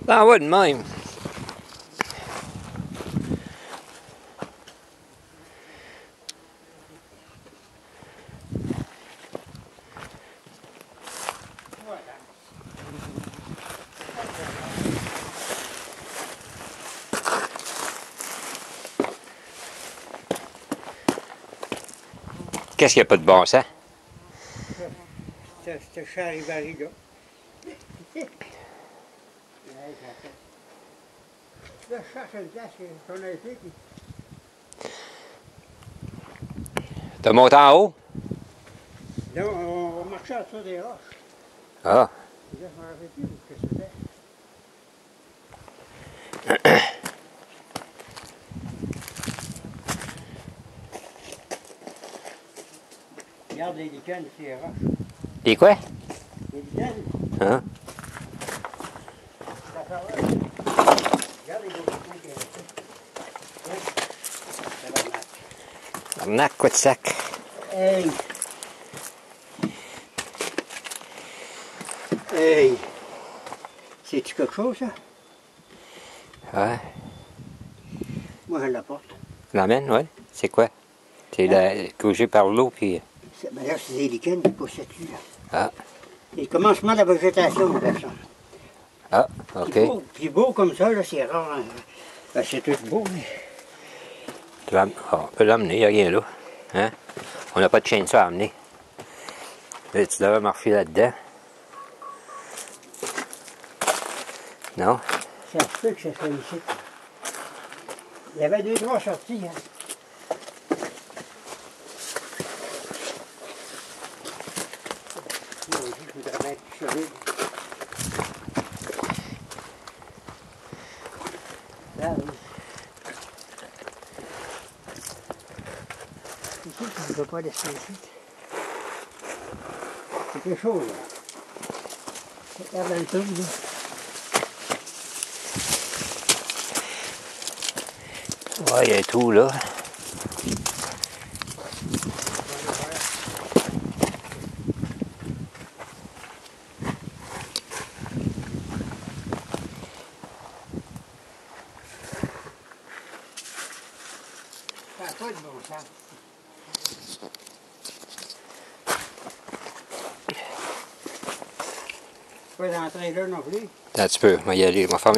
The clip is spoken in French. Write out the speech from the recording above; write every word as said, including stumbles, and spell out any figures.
I wouldn't mind. Qu'est-ce qu'il n'y a pas de bon sens? C'est Charivari là. Là, je cherche une place qu'on a été. T'as monté en haut? Là, on va marcher à travers des roches. Ah. Là, je m'en rappelle plus où que c'était. Regarde les lichens sur les roches. Et quoi? Les lichens? Hein? Ça fait là. Regarde les gros lichens qui restent. Arnaque, quoi de sac? Hey! Hey! C'est-tu quelque chose, ça? Ouais. Moi, je l'apporte. L'emmène, ouais. C'est quoi? C'est la causé par l'eau, puis... Ben là, c'est des lichens qui poussent là-dessus. Là. Ah. C'est le commencement de la végétation, de personne. Ah, OK. Puis beau, puis beau comme ça, là, c'est rare. Hein. Ben, c'est tout beau, mais... Tu vas... oh, on peut l'emmener, il n'y a rien là. Hein? On n'a pas de chaîne à amener. Là, tu devrais marcher là-dedans. Non? Ça se peut que ça soit ici. Il y avait deux, trois sorties. Hein. Je voudrais mettre plus solide. Là, oui. Ici, tu ne peux pas laisser ici. C'est quelque chose, là. Regarde un truc, là. Ouais, il y a tout là. Ça n'a pas de bon sens. Pas d'entrer là non plus. Attends un petit peu, on va y aller. On va faire